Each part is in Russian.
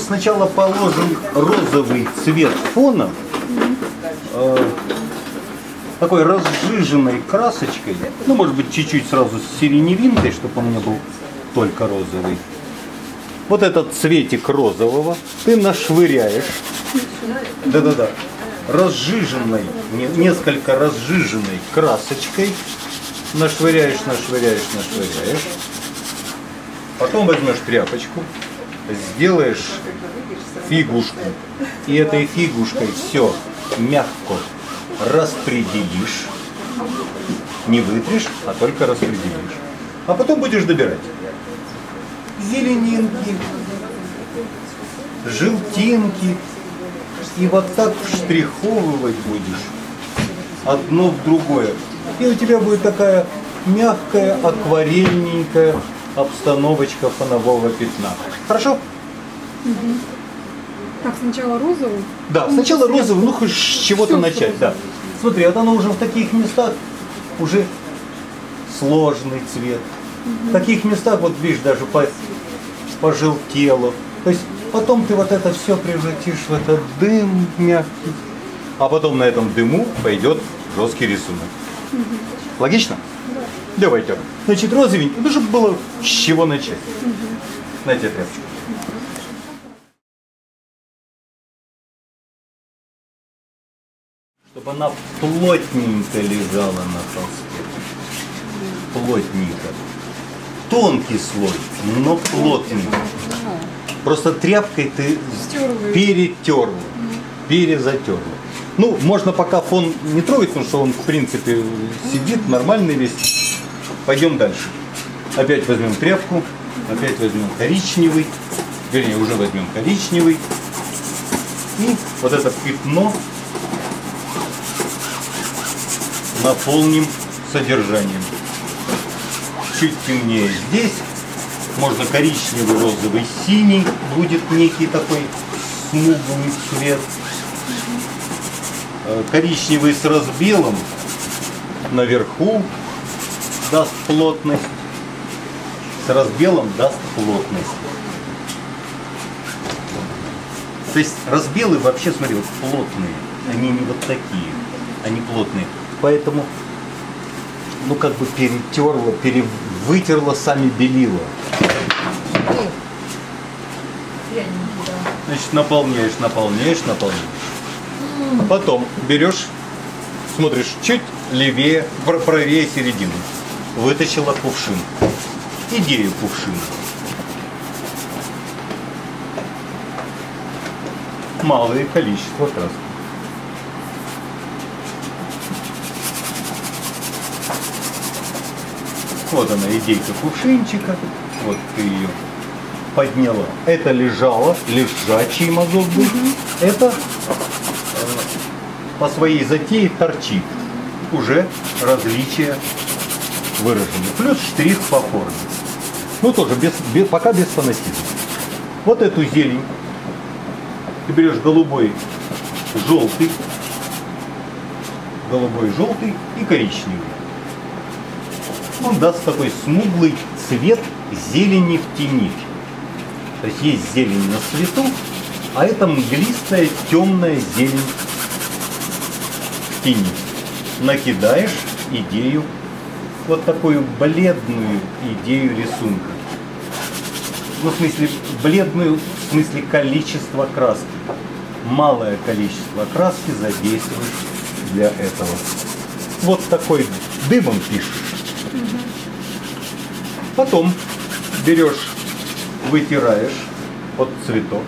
сначала положим розовый цвет фона такой разжиженной красочкой. Ну, может быть, чуть-чуть сразу с сиреневинкой, чтобы он не был только розовый. Вот этот цветик розового ты нашвыряешь. Да-да-да. Разжиженной, несколько разжиженной красочкой. Нашвыряешь, нашвыряешь, нашвыряешь. Потом возьмешь тряпочку, сделаешь фигушку. И этой фигушкой все мягко распределишь. Не вытришь, а только распределишь. А потом будешь добирать зеленинки, желтинки. И вот так штриховывать будешь одно в другое. И у тебя будет такая мягкая, акварельненькая обстановочка фонового пятна. Хорошо? Угу. Так, сначала розовый? Да, сначала розовый, ну хоть с чего-то начать. Да. Смотри, вот оно уже в таких местах уже сложный цвет. В таких местах, вот видишь, даже пожелтело. То есть потом ты вот это все превратишь в этот дым мягкий. А потом на этом дыму пойдет жесткий рисунок. Угу. Логично? Да. Давайте. Значит, розовенький, ну, чтобы было с чего начать. Угу. На тебе тряпочку. Чтобы она плотненько лежала на холсте. Плотненько. Тонкий слой, но плотный. Просто тряпкой ты перетерла, перезатерла. Ну, можно пока фон не трогать, потому что он, в принципе, сидит, нормальный весь. Пойдем дальше. Опять возьмем тряпку, опять возьмем коричневый, вернее, уже возьмем коричневый. И вот это пятно наполним содержанием. Чуть темнее здесь. Можно коричневый, розовый, синий. Будет некий такой смуглый цвет. Коричневый с разбелом наверху даст плотность. С разбелом даст плотность. То есть разбелы вообще, смотри, вот плотные. Они не вот такие. Они плотные. Поэтому, ну, как бы перетерла, вытерла сами белила. Значит, наполняешь, наполняешь, наполняешь. Потом берешь, смотришь чуть левее, правее середину. Вытащила кувшин. Идею кувшина. Малое количество краски. Вот она, идейка кувшинчика. Вот ты ее подняла. Это лежало, лежачий мазок был. Это по своей затее торчит. Уже различия выражены. Плюс штрих по форме. Ну тоже пока без фанатизма. Вот эту зелень ты берешь голубой, желтый и коричневый. Он даст такой смуглый цвет зелени в тени. То есть есть зелень на свету, а это мглистая темная зелень в тени. Накидаешь идею, вот такую бледную идею рисунка. Ну, в смысле, бледную, в смысле количество краски. Малое количество краски задействуешь для этого. Вот такой дымом пишешь. Потом берешь, вытираешь под цветок.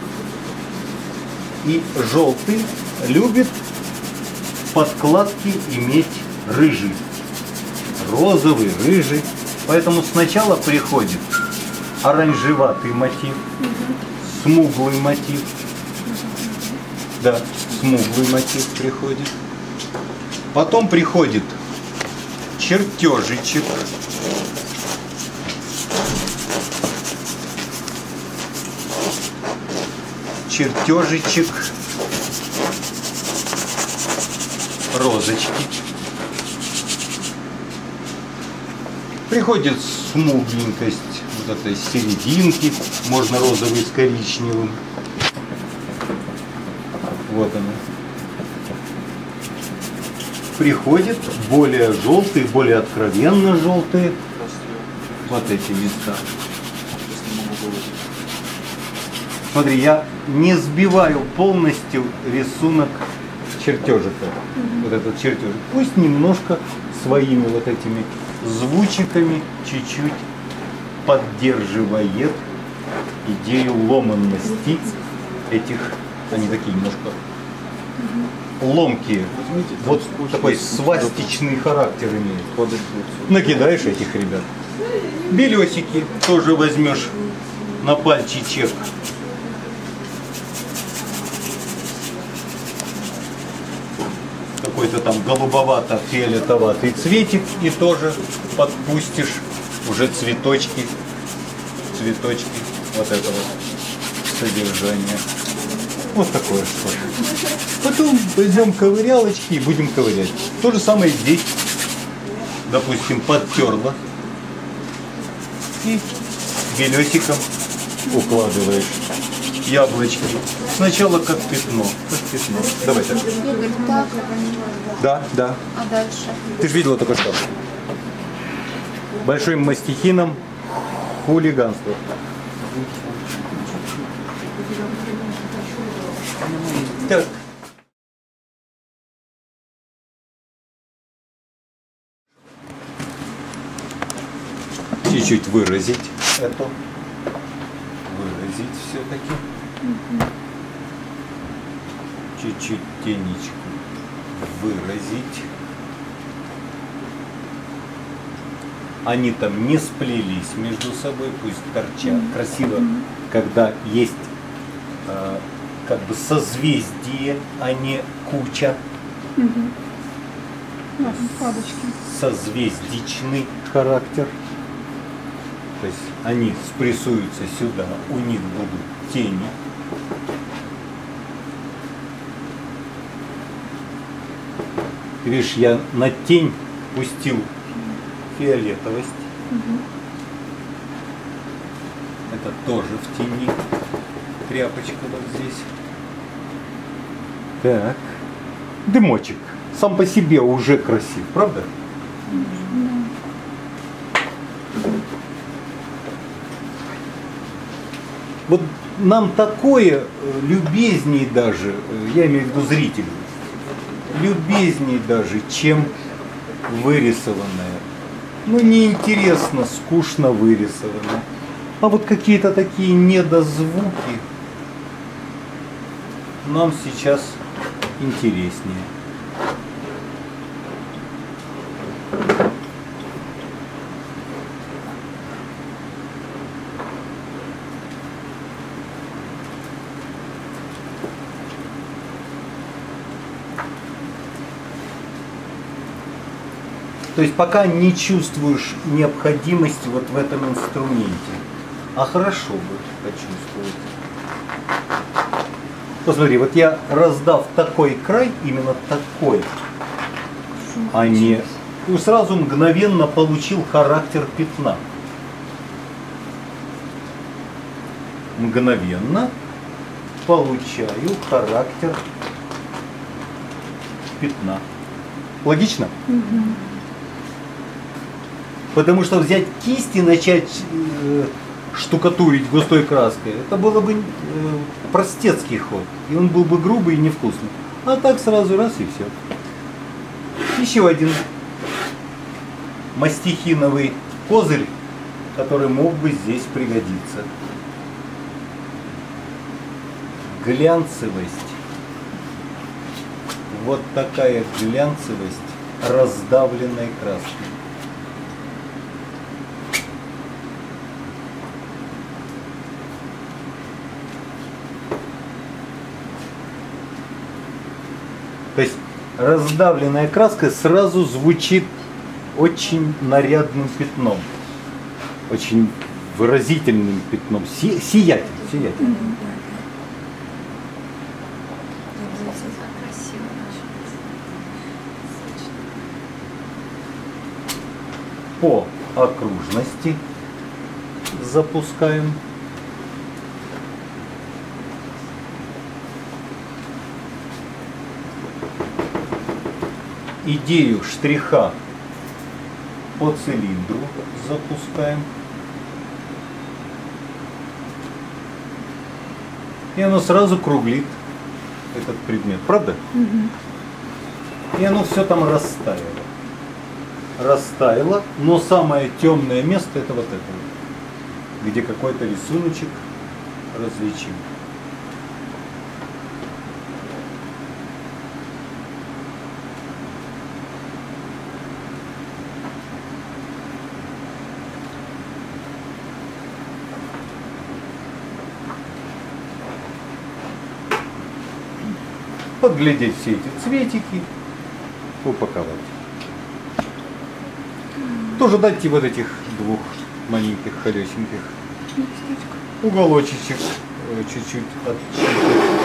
И желтый любит в подкладке иметь рыжий. Розовый, рыжий. Поэтому сначала приходит оранжеватый мотив, смуглый мотив. Да, смуглый мотив приходит. Потом приходит чертежичек. Чертежичек. Розочки. Приходит смугленькость вот этой серединки. Можно розовый с коричневым. Вот она. Приходит более желтые, более откровенно желтые. Вот эти места. Смотри, я не сбиваю полностью рисунок чертежика. Вот этот чертежик. Пусть немножко своими вот этими звучиками чуть-чуть поддерживает идею ломанности этих, они такие немножко ломкие. Вот такой свастичный характер имеет. Накидаешь этих ребят. Белесики тоже возьмешь на пальчичек. Какой-то там голубовато-фиолетоватый цветик и тоже подпустишь уже цветочки вот этого содержания. Вот такое что-то. Потом возьмем ковырялочки и будем ковырять. То же самое здесь, допустим, подтерла и белесиком укладываешь яблочки. Сначала как пятно. Давай так. Игорь, так. Да, да. А дальше? Ты же видела только что. Большим мастихином хулиганство. Так. Чуть-чуть выразить это. Выразить все-таки. Чуть-чуть тенечку выразить. Они там не сплелись между собой, пусть торчат. Красиво, когда есть как бы созвездие, а не куча. Складочки. Созвездичный характер. То есть они спрессуются сюда, у них будут тени. Видишь, я на тень пустил фиолетовость. Это тоже в тени. Тряпочка вот здесь. Так. Дымочек. Сам по себе уже красив, правда? Вот нам такое любезней даже, я имею в виду зрителю, любезней даже, чем вырисованное. Ну, неинтересно, скучно вырисовано. А вот какие-то такие недозвуки нам сейчас интереснее. То есть пока не чувствуешь необходимости вот в этом инструменте. А хорошо бы почувствовать. Посмотри, вот я раздав такой край, именно такой, а не... И сразу мгновенно получил характер пятна. Мгновенно получаю характер пятна. Логично? Потому что взять кисть и начать штукатурить густой краской, это было бы простецкий ход. И он был бы грубый и невкусный. А так сразу раз и все. Еще один мастихиновый козырь, который мог бы здесь пригодиться. Глянцевость. Вот такая глянцевость раздавленной краски. То есть раздавленная краска сразу звучит очень нарядным пятном, очень выразительным пятном, сиятельным. По окружности запускаем. идею штриха по цилиндру запускаем. И оно сразу круглит этот предмет. Правда? И оно все там растаяло. Растаяло, но самое темное место это вот это вот, где какой-то рисуночек различим. Подглядеть все эти цветики, упаковать. Тоже дайте вот этих двух маленьких холесеньких уголочечек чуть-чуть отщипать,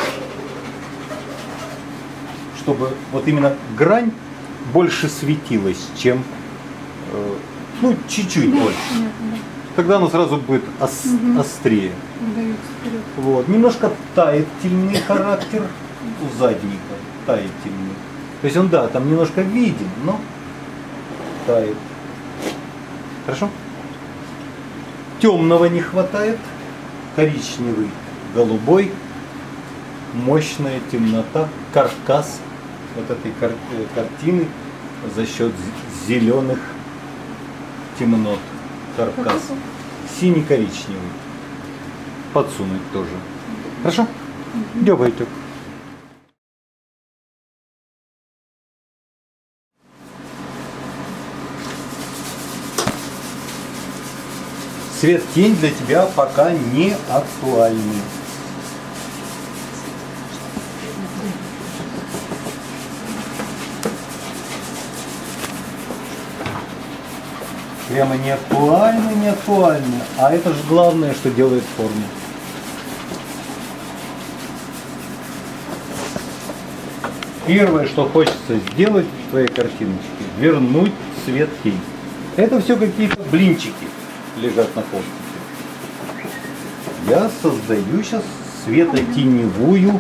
чтобы вот именно грань больше светилась, чем ну чуть-чуть больше. Тогда оно сразу будет острее. Вот. Немножко таятельный характер у задника, таятельный. То есть он, да, там немножко виден, но тает. Хорошо? Темного не хватает, коричневый, голубой, мощная темнота, каркас вот этой картины за счет зеленых темнот. Каркас. Синий-коричневый. Подсунуть тоже. Хорошо? Дёбайте. Свет-тень для тебя пока не актуальный. Прямо не актуально, не актуально. А это же главное, что делает форму. Первое, что хочется сделать в твоей картиночке, вернуть свет-тень. Это все какие-то блинчики лежат на холстике. Я создаю сейчас светотеневую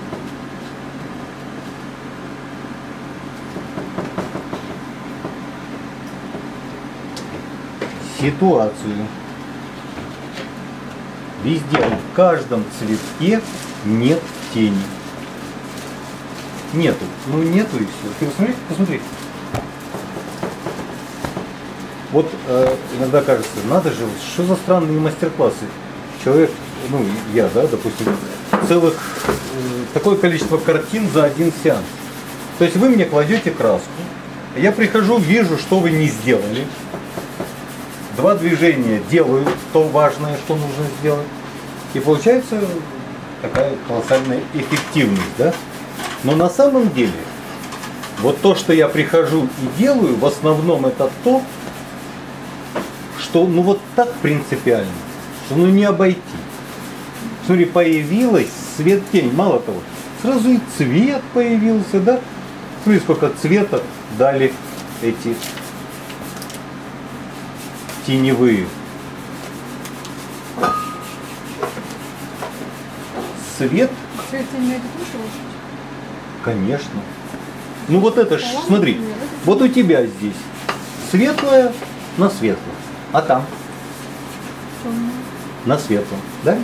ситуацию. Везде, в каждом цветке нет тени. Нету. Ну нету и все. Ты посмотри, посмотри. Вот иногда кажется, надо же, что за странные мастер-классы. Человек, ну я, да, допустим, целых такое количество картин за один сеанс. То есть вы мне кладете краску, я прихожу, вижу, что вы не сделали. Два движения делаю то важное, что нужно сделать. И получается такая колоссальная эффективность, да? Но на самом деле, вот то, что я прихожу и делаю, в основном это то, что ну вот так принципиально, что ну не обойти. Смотри, появилась свет-тень, мало того, сразу и цвет появился, да? Смотри, сколько цвета дали эти теневые. Свет. Свет-тень на это тоже лошадь? Конечно. Ну вот это ж, смотри, вот у тебя здесь светлое на светлом, а там на светлом, да?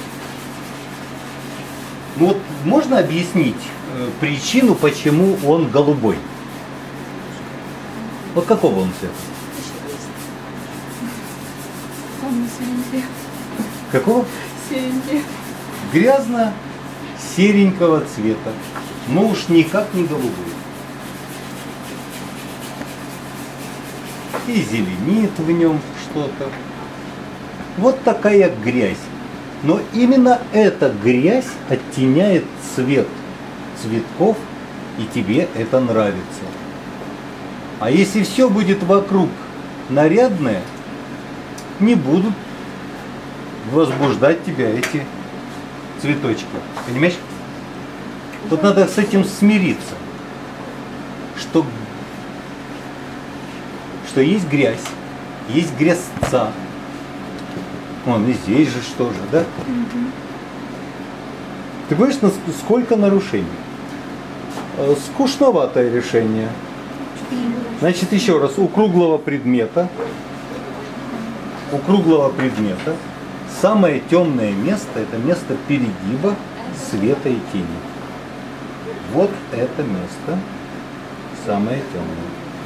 Ну вот можно объяснить причину, почему он голубой? Вот какого он цвета? Серенький. Какого? Серенький. Грязно-серенького цвета, но уж никак не голубой. И зеленит в нем что-то. Вот такая грязь. Но именно эта грязь оттеняет цвет цветков, и тебе это нравится. А если все будет вокруг нарядное, не будут возбуждать тебя эти цветочки. Понимаешь? Тут надо с этим смириться. Что есть грязь, есть грязца. Вон, и здесь же что же, да? Ты понимаешь, сколько нарушений? Скучноватое решение. Значит, еще раз, у круглого предмета самое темное место — это место перегиба света и тени. Вот это место самое темное.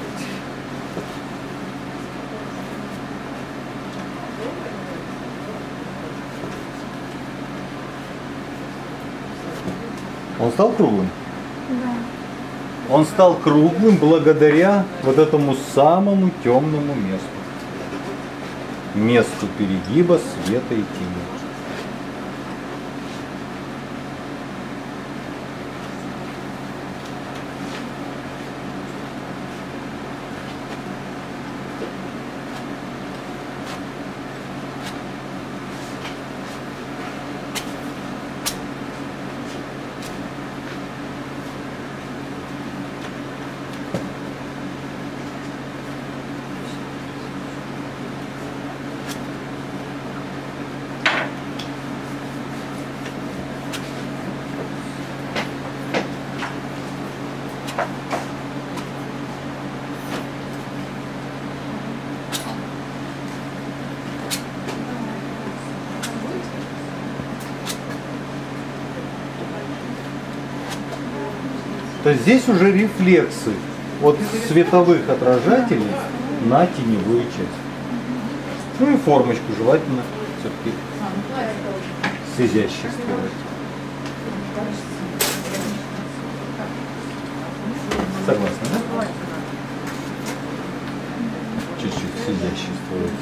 Он стал круглым? Да. Он стал круглым благодаря вот этому самому темному месту. Месту перегиба света и тени. То есть здесь уже рефлексы от световых отражателей на теневую часть. Ну и формочку желательно все-таки изяществовать. Согласны, да? Чуть-чуть изяществовать.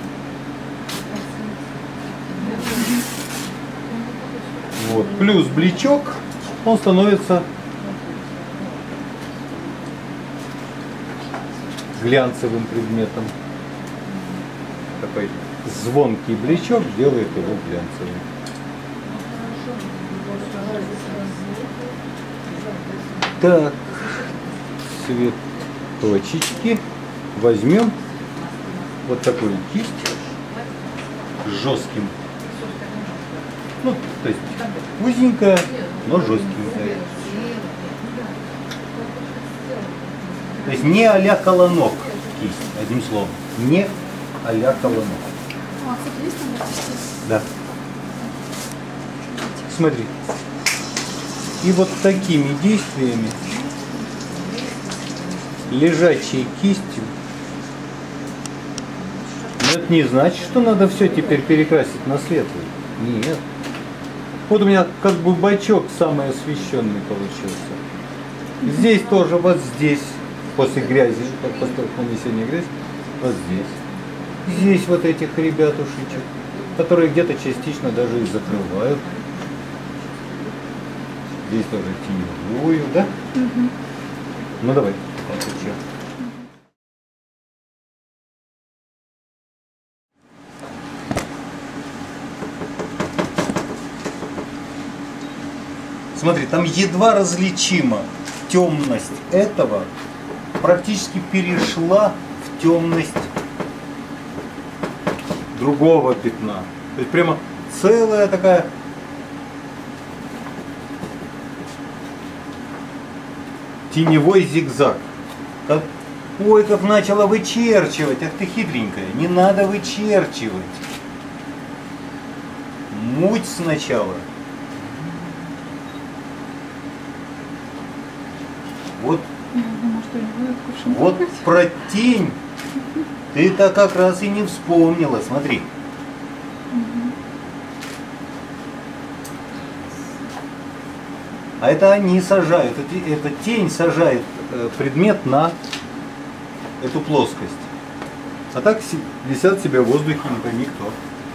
Вот. Плюс бличок, он становится глянцевым предметом. Такой звонкий бличок делает его глянцевым. Так, цветочечки. Возьмем вот такую кисть с жестким. Ну, то есть узенькая, но жесткенькая. То есть не а-ля колонок кисть, одним словом. Не а-ля колонок. А, кстати, есть там здесь? Да. Смотри. И вот такими действиями, лежачей кистью, но это не значит, что надо все теперь перекрасить на светлый. Нет. Вот у меня как бы бачок самый освещенный получился. Здесь тоже, вот здесь, после грязи, после нанесения грязи, вот здесь. Здесь вот этих ребятушечек, которые где-то частично даже и закрывают. Здесь тоже теневую, да? Угу. Ну давай, подключи. Смотри, там едва различима темность этого, практически перешла в темность другого пятна. То есть прямо целая такая теневой зигзаг. Ой, как начала вычерчивать. Ах ты хитренькая. Не надо вычерчивать. Муть сначала. Вот, вот про тень ты-то как раз и не вспомнила. Смотри. А это они сажают, эта тень сажает предмет на эту плоскость. А так висят себе в воздухе, не пойми кто.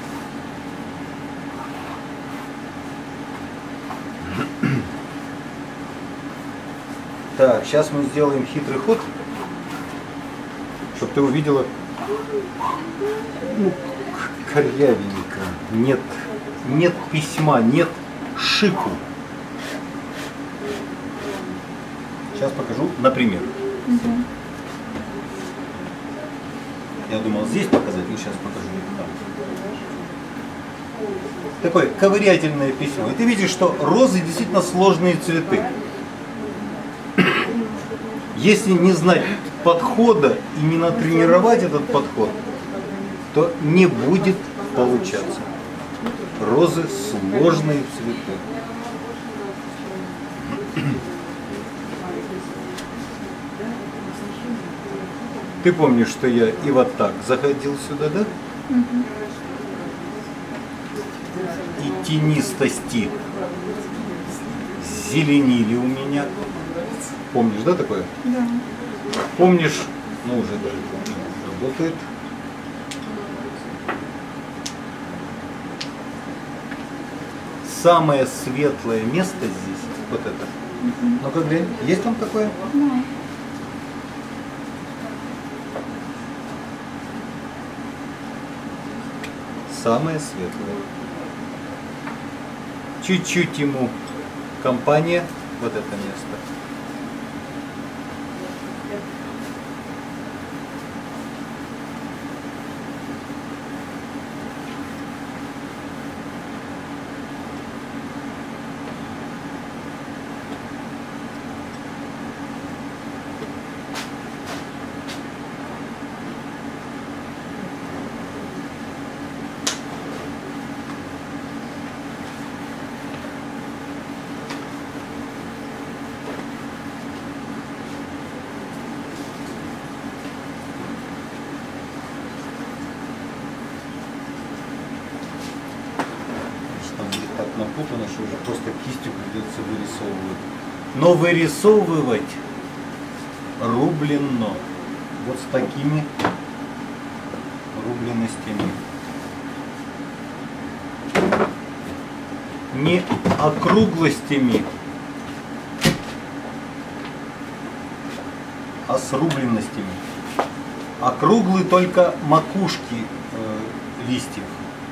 Так, сейчас мы сделаем хитрый ход, чтобы ты увидела, ну, корявенько. Нет письма, нет шику. Сейчас покажу, например. Угу. Я думал здесь показать, но сейчас покажу. Такое ковырятельное письмо. И ты видишь, что розы действительно сложные цветы. Если не знать подхода и не натренировать этот подход, то не будет получаться. Розы сложные цветы. Ты помнишь, что я и вот так заходил сюда, да? И тенистости зеленили у меня. Помнишь, да, такое? Да. Помнишь, ну уже даже работает. Самое светлое место здесь, вот это. Ну-ка глянь, есть там такое? Да. Самое светлое. Чуть-чуть ему компания, вот это место. Так напутано, что уже просто кистью придется вырисовывать. Но вырисовывать рублено. Вот с такими рубленностями. Не округлостями, а с рубленностями. Округлы только макушки листьев.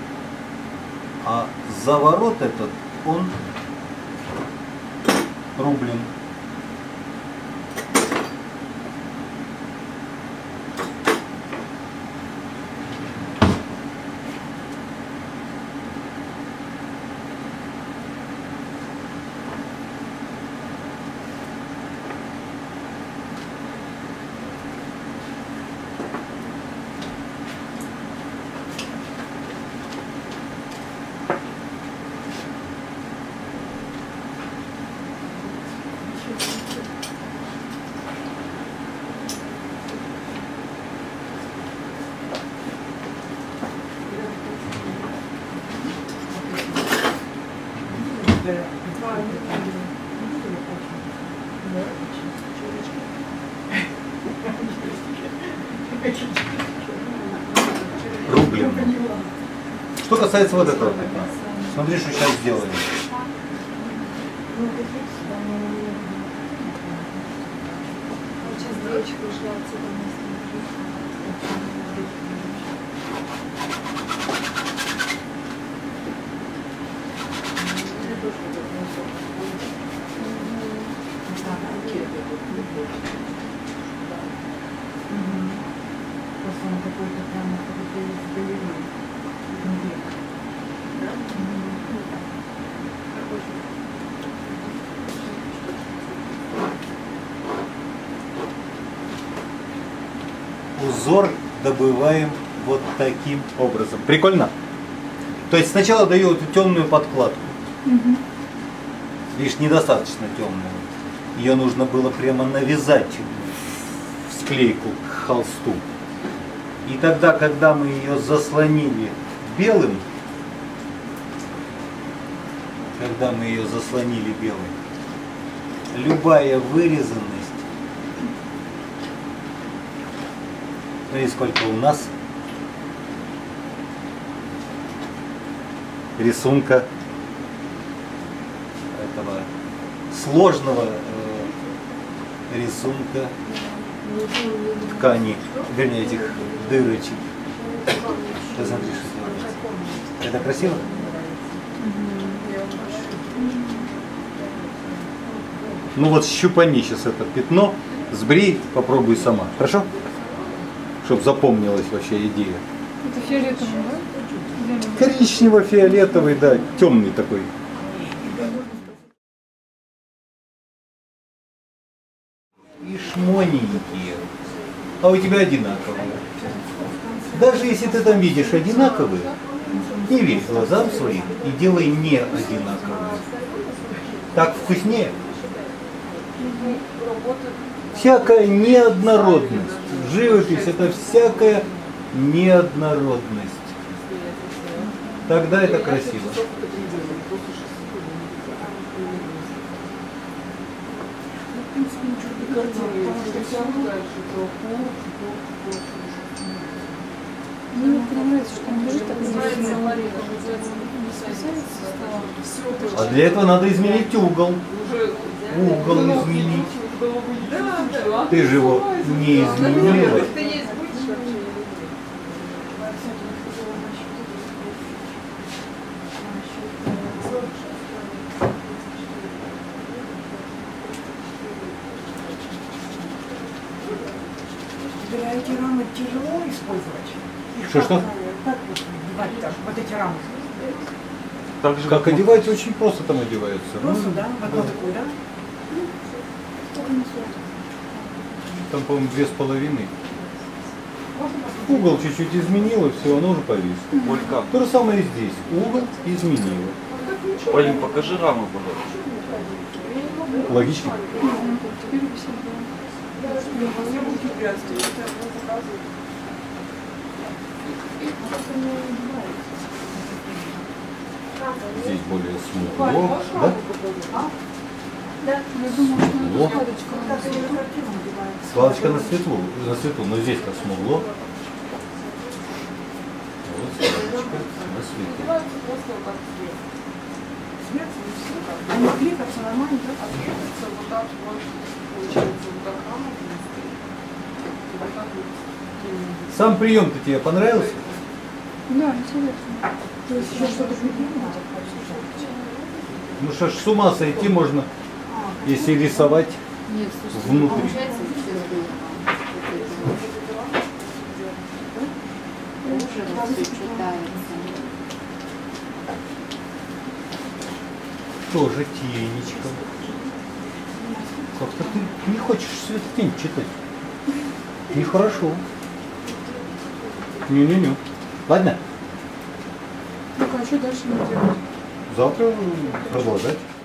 А заворот этот, он рублен. Рублен. Что касается вот этого пятна, смотри, что сейчас сделаем. Сейчас девочка ушла отсюда. Узор добываем вот таким образом. Прикольно? То есть сначала даю эту темную подкладку. Видишь, недостаточно темную. Ее нужно было прямо навязать в склейку к холсту. И тогда, когда мы ее заслонили белым, любая вырезанность, смотри, сколько у нас рисунка этого сложного рисунка ткани, вернее этих дырочек. Посмотри, что делается. Это красиво? Ну вот щупани сейчас это пятно, сбрей, попробуй сама. Хорошо? Чтобы запомнилась вообще идея. Это фиолетовый, да? Коричнево-фиолетовый, да, темный такой. И шмоненькие. а у тебя одинаковые. Даже если ты там видишь одинаковые, не верь глазам своим и делай не одинаковые. Так вкуснее. Всякая неоднородность. Живопись — это всякая неоднородность. Тогда это красиво. Мне не нравится, что он лежит так не спасается. А для этого надо изменить угол. Угол изменить. Ты же его не изменила. Для эти рамы тяжело использовать? Их Что? Как вот одевать-то, вот эти рамы? Так же, Как одевать, очень просто там одеваются. Просто, да? В одну такую, да? Там, по-моему, 2,5. Угол чуть-чуть изменила, все, оно уже повисло. Ольга, То же самое и здесь. Угол изменила. Олень, покажи раму, пожалуйста. Логично? Теперь висит, Здесь более смугло. Да? Я думаю, что О. это складочка. Как они на картину одеваются? Складочка на светлу, но здесь-то смугло. Вот складочка на светлу. Свет, они кликаются нормально, да? Сам прием-то тебе понравился? Да, интересно. То есть еще что-то придумать? Ну что ж, с ума сойти можно, если рисовать Нет, слушайте, внутри. получается сейчас уже все читается. Тоже тенечком. Как-то ты не хочешь свет-тень читать. Нехорошо. Не-не-не. Ладно, Ну-ка, а что дальше не делать? завтра продолжать.